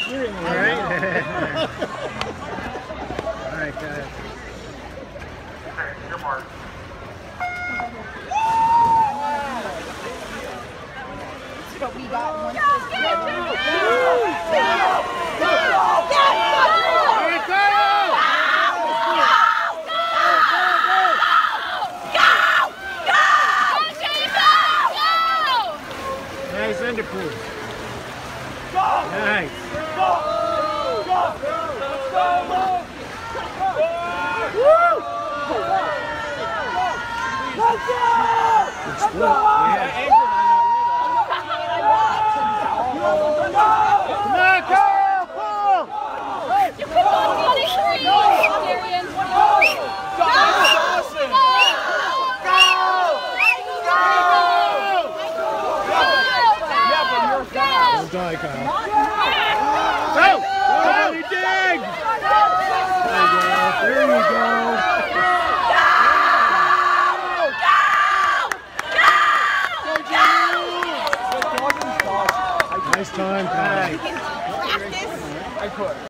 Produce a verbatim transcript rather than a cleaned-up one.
cheering. All right. All right, guys. Your mark. But we got one. Here it goes! Nice underpool. Nice. Let's go! Yeah. Come on, go! Pull! You could go twenty-three! Darian, twenty-three! Go! Don't die, Kyle. Go! Go! Dig! There you go. There you go. Nice time, Kyle. Practice. I could.